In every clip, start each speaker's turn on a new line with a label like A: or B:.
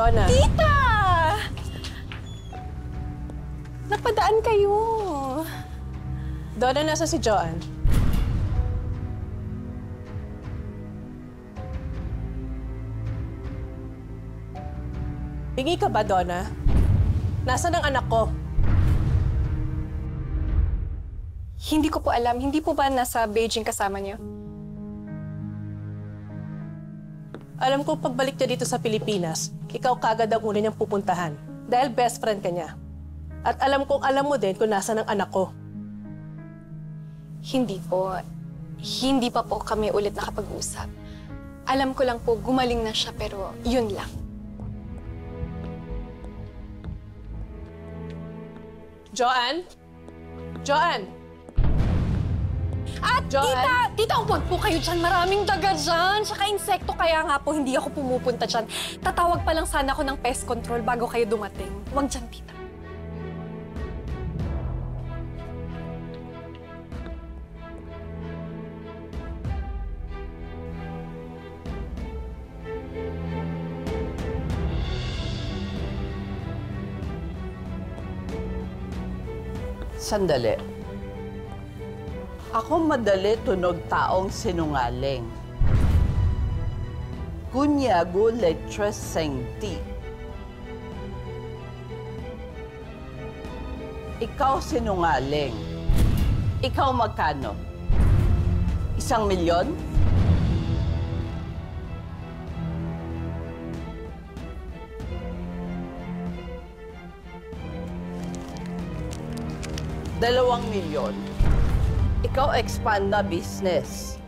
A: Donna!
B: Tita! Napadaan kayo.
A: Donna, nasa si Joanne? Hingi ka ba, Donna? Nasaan ang anak ko?
B: Hindi ko po alam. Hindi po ba nasa Beijing kasama niyo?
A: Alam ko pagbalik niya dito sa Pilipinas, ikaw kagad ang una niyang pupuntahan dahil best friend ka niya. At alam kong alam mo din kung nasaan ang anak ko.
B: Hindi po. Hindi pa po kami ulit nakapag-usap. Alam ko lang po, gumaling na siya pero yun lang.
A: Joanne? Joanne?
B: At
A: Joanne?
B: tita, huwag po kayo dyan. Maraming daga dyan. Tsaka insekto, kaya nga po hindi ako pumupunta dyan. Tatawag pa lang sana ako ng pest control bago kayo dumating. Huwag dyan, tita.
C: Sandali. Ako madali tunog taong sinungaling. Kunyago letres sengti. Ikaw sinungaling. Ikaw magkano? 1,000,000? ₱2,000,000. Ikaw expand na business.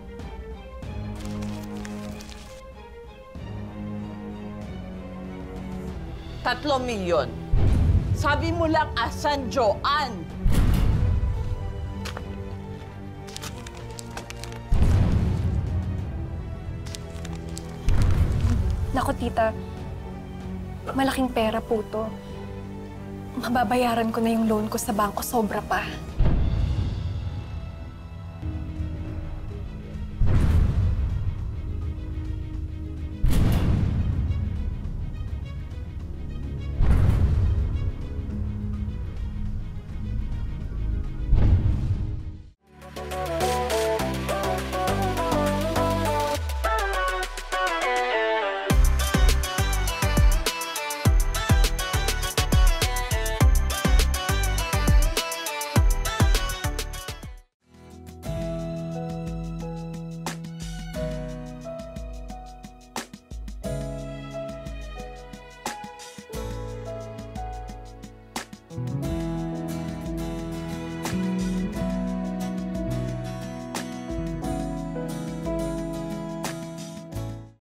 C: ₱3,000,000. Sabi mo lang, asan Joanne?
B: Naku, tita. Malaking pera po to. Mababayaran ko na yung loan ko sa bangko, sobra pa.